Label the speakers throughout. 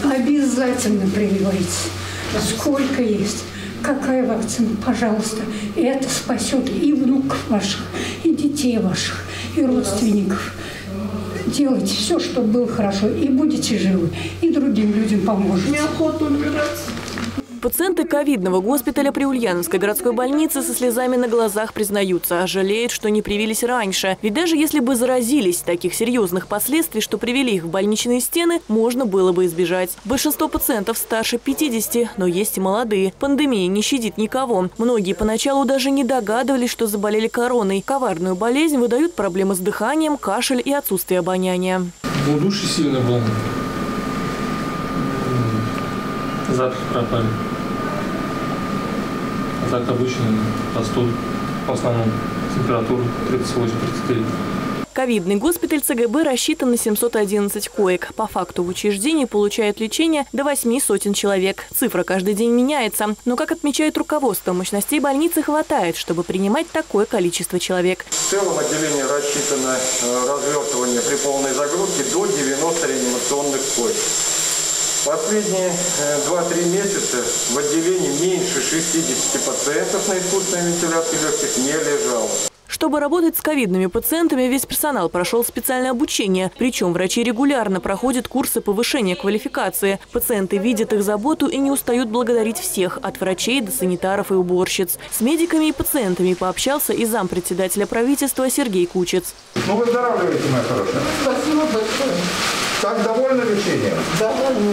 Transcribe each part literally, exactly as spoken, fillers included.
Speaker 1: Обязательно прививайтесь. Сколько есть. Какая вакцина, пожалуйста. Это спасет и внуков ваших, и детей ваших, и родственников. Делайте все, чтобы было хорошо, и будете живы, и другим людям поможете.
Speaker 2: Неохота умирать.
Speaker 3: Пациенты ковидного госпиталя при Ульяновской городской больнице со слезами на глазах признаются, жалеют, что не привились раньше. Ведь даже если бы заразились, таких серьезных последствий, что привели их в больничные стены, можно было бы избежать. Большинство пациентов старше пятидесяти, но есть и молодые. Пандемия не щадит никого. Многие поначалу даже не догадывались, что заболели короной. Коварную болезнь выдают проблемы с дыханием, кашель и отсутствие обоняния.
Speaker 4: Удушье сильно было. Запахи пропали. А так обычно простуд, в основном температура тридцать восемь — тридцать три.
Speaker 3: Ковидный госпиталь ЦГБ рассчитан на семьсот одиннадцать коек. По факту в учреждении получают лечение до восьми сотен человек. Цифра каждый день меняется. Но, как отмечает руководство, мощностей больницы хватает, чтобы принимать такое количество человек.
Speaker 5: В целом отделение рассчитано развертывание при полной загрузке до девяноста реанимационных коек. Последние два-три месяца в отделении меньше шестидесяти пациентов на искусственной вентиляции легких не лежало.
Speaker 3: Чтобы работать с ковидными пациентами, весь персонал прошел специальное обучение. Причем врачи регулярно проходят курсы повышения квалификации. Пациенты видят их заботу и не устают благодарить всех, от врачей до санитаров и уборщиц. С медиками и пациентами пообщался и зампредседателя правительства Сергей Кучец.
Speaker 6: Ну, выздоравливаете, моя хорошая.
Speaker 2: Спасибо большое.
Speaker 6: Как, довольны лечением?
Speaker 2: Довольны.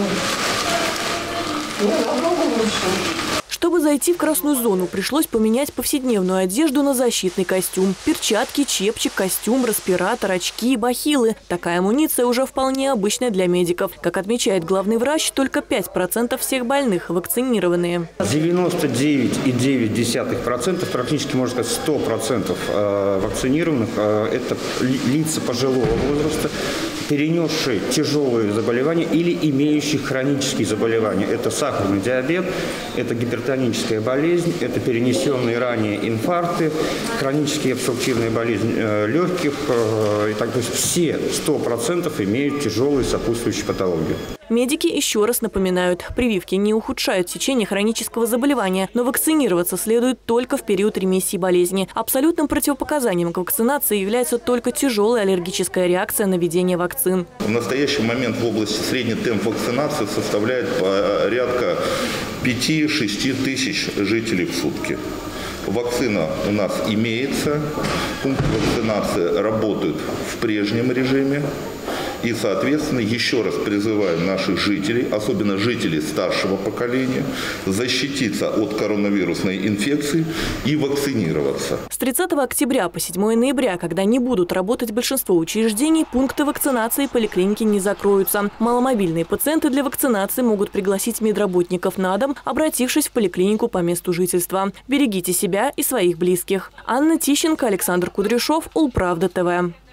Speaker 2: Не намного лучше.
Speaker 3: Чтобы зайти в красную зону, пришлось поменять повседневную одежду на защитный костюм. Перчатки, чепчик, костюм, респиратор, очки и бахилы. Такая амуниция уже вполне обычная для медиков. Как отмечает главный врач, только пять процентов всех больных вакцинированные.
Speaker 7: девяносто девять и девять десятых процента, практически, можно сказать, сто процентов вакцинированных – это лица пожилого возраста, перенесшие тяжелые заболевания или имеющие хронические заболевания. Это сахарный диабет, это гипертоническая болезнь, это перенесенные ранее инфаркты, хронические обструктивные болезни легких. И так, то есть все сто процентов имеют тяжелые сопутствующие патологии.
Speaker 3: Медики еще раз напоминают, прививки не ухудшают течение хронического заболевания, но вакцинироваться следует только в период ремиссии болезни. Абсолютным противопоказанием к вакцинации является только тяжелая аллергическая реакция на введение вакцин.
Speaker 8: В настоящий момент в области средний темп вакцинации составляет порядка пяти-шести тысяч жителей в сутки. Вакцина у нас имеется, пункты вакцинации работают в прежнем режиме. И, соответственно, еще раз призываем наших жителей, особенно жителей старшего поколения, защититься от коронавирусной инфекции и вакцинироваться.
Speaker 3: С тридцатого октября по седьмое ноября, когда не будут работать большинство учреждений, пункты вакцинации и поликлиники не закроются. Маломобильные пациенты для вакцинации могут пригласить медработников на дом, обратившись в поликлинику по месту жительства. Берегите себя и своих близких. Анна Тищенко, Александр Кудряшов, Улправда ТВ.